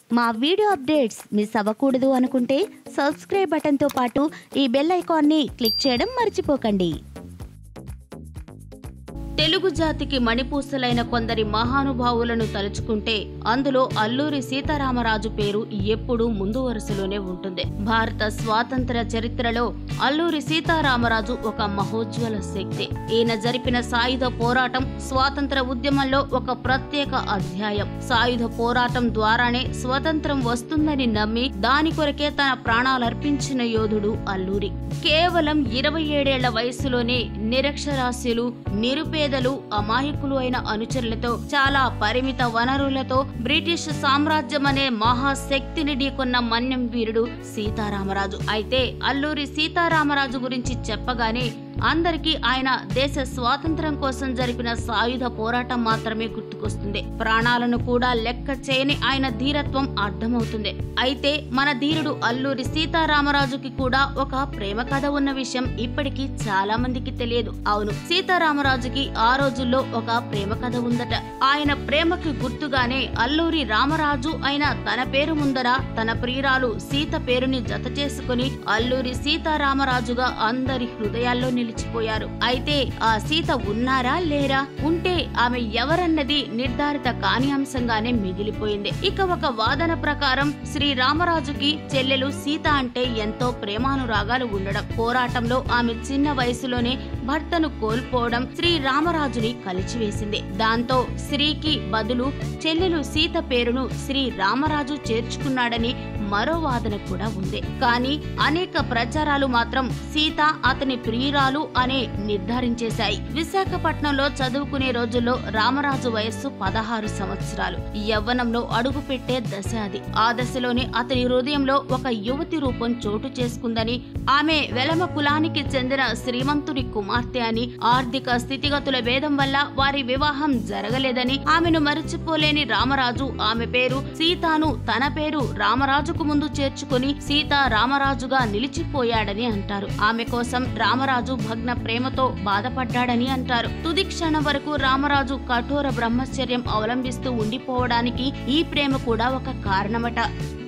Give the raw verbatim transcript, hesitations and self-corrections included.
మా video updates miss అవ్వకూడదు అనుకుంటే సబ్స్క్రైబ్ బటన్తో పాటు ఈ బెల్ ఐకాన్ని క్లిక్ చేయడం మర్చిపోకండి. తెలుగు జాతికి మణిపూసలైన కొందరి మహానుభావులను తలుచుకుంటే అందులో అల్లూరి సీతారామరాజు పేరు ఎప్పుడూ ముందు వరుసలోనే ఉంటుంది. భారత స్వాతంత్ర చరిత్రలో అల్లూరి సీతారామరాజు ఒక మహోజ్వల శక్తి. ఈయన జరిపిన సాయుధ పోరాటం స్వాతంత్ర ఉద్యమంలో ఒక ప్రత్యేక అధ్యాయం. సాయుధ పోరాటం ద్వారానే స్వతంత్రం వస్తుందని నమ్మి దాని కొరకే తన ప్రాణాలర్పించిన యోధుడు అల్లూరి. కేవలం ఇరవై ఏడేళ్ల వయసులోనే నిరక్షరాస్యులు, నిరుపేదలు, అమాయకులు అయిన అనుచరులతో, చాలా పరిమిత వనరులతో బ్రిటిష్ సామ్రాజ్యం అనే మహాశక్తిని ఢీకొన్న మన్యం వీరుడు సీతారామరాజు. అయితే అల్లూరి సీతారామరాజు గురించి చెప్పగానే అందరికీ ఆయన దేశ స్వాతంత్ర్యం కోసం జరిపిన సాయుధ పోరాటం మాత్రమే గుర్తుకొస్తుంది. ప్రాణాలను కూడా లెక్క చేయని ఆయన ధీరత్వం అర్థమవుతుంది. అయితే మన ధీరుడు అల్లూరి సీతారామరాజుకి కూడా ఒక ప్రేమ కథ ఉన్న విషయం ఇప్పటికీ చాలా మందికి తెలియదు. అవును, సీతారామరాజుకి ఆ రోజుల్లో ఒక ప్రేమ కథ ఉందట. ఆయన ప్రేమకి గుర్తుగానే అల్లూరి రామరాజు అయిన తన పేరు ముందర తన ప్రియురాలు సీత పేరుని జత చేసుకుని అల్లూరి సీతారామరాజుగా అందరి హృదయాల్లో నిలిచిపోయారు. అయితే ఆ సీత ఉన్నారా లేరా, ఉంటే ఆమె ఎవరన్నది నిర్ధారిత కాని అంశంగానే మిగిలిపోయింది. ఇక ఒక వాదన ప్రకారం శ్రీ రామరాజుకి చెల్లెలు సీత అంటే ఎంతో ప్రేమానురాగాలు ఉండడం, పోరాటంలో ఆమె చిన్న వయసులోనే భర్తను కోల్పోవడం శ్రీ రామరాజుని కలిచివేసింది. దాంతో శ్రీకి బదులు చెల్లెలు సీత పేరును శ్రీ రామరాజు చేర్చుకున్నాడని మరో వాదన కూడా ఉంది. కానీ అనేక ప్రచారాలు మాత్రం సీత అతని ప్రియురాలు అనే నిర్ధారించేశాయి. విశాఖపట్నంలో చదువుకునే రోజుల్లో రామరాజు వయస్సు పదహారు సంవత్సరాలు. యవ్వనంలో అడుగు పెట్టే దశ అది. ఆ దశలోనే అతని హృదయంలో ఒక యువతి రూపం చోటు చేసుకుందని, ఆమె వెలమ కులానికి చెందిన శ్రీమంతుని కుమార్తె అని, ఆర్థిక స్థితిగతుల భేదం వల్ల వారి వివాహం జరగలేదని, ఆమెను మరిచిపోలేని రామరాజు ఆమె పేరు సీతాను తన పేరు రామరాజుకు ముందు చేర్చుకుని సీతా రామరాజుగా నిలిచిపోయాడని అంటారు. ఆమె కోసం రామరాజు భగ్న ప్రేమతో బాధపడ్డాడని అంటారు. తుది క్షణం వరకు రామరాజు కఠోర బ్రహ్మచర్యం అవలంబిస్తూ ఉండిపోవడానికి ఈ ప్రేమ కూడా ఒక కారణమట.